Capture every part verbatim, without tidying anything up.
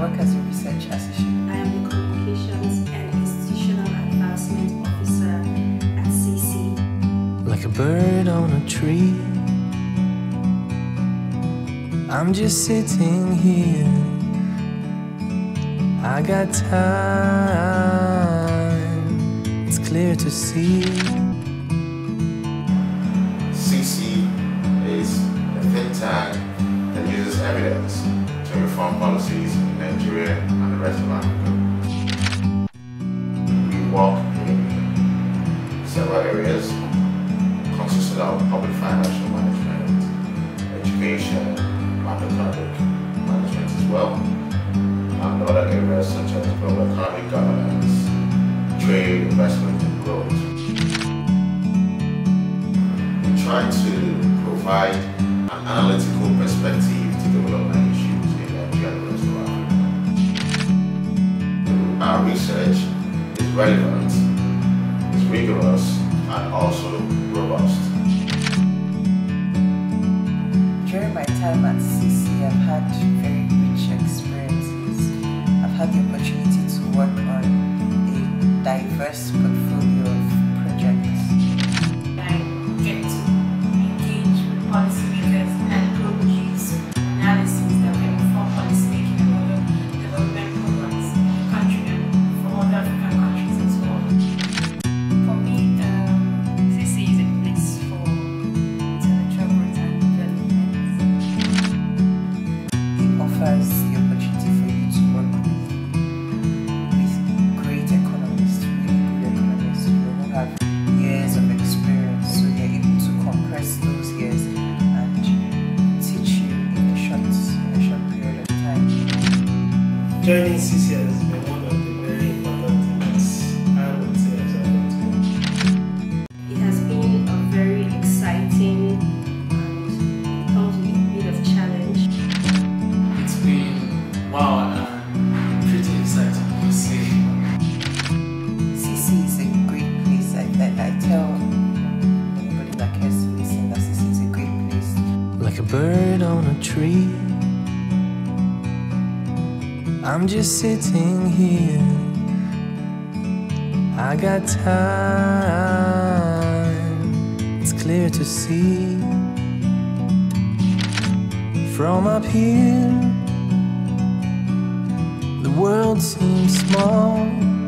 work as a research associate. I am the Communications and Institutional Advancement Officer at C S E A. Like a bird on a tree, I'm just sitting here. I got time, it's clear to see. C S E A is a think tank that uses evidence to reform policies in Nigeria and the rest of Africa. We work in several areas consisting of public financial management, education, macroeconomic management as well, and other areas such as global economic governance, trade, investment, and growth. We try to provide an analytical perspective to development issues in Nigeria and the rest of Africa. Our research is relevant, is rigorous, and also robust. During my time at C S E A, I've had very rich experiences. I've had the opportunity to work on a diverse portfolio of projects. I get to engage with policymakers and produce analysis that can inform policy making and other development programs in the country and for other African countries as well. For me, um, C S E A is a place for intellectual growth and development. It offers the opportunity for you to work with, with great economists, really good economists who have years of experience, so they're able to compress those years and teach you in a short, in a short period of time. Joining C S E A has been one of the very important things I would say as I got to know. It has been a very exciting and it comes with a bit of challenge. It's been wow and pretty exciting, I must say. C S E A is a great place. I, I, I tell anybody that cares to listen that C S E A is a great place. Like a bird on a tree, I'm just sitting here. I got time, it's clear to see. From up here, the world seems small.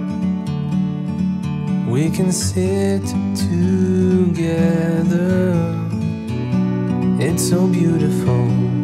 We can sit together, it's so beautiful.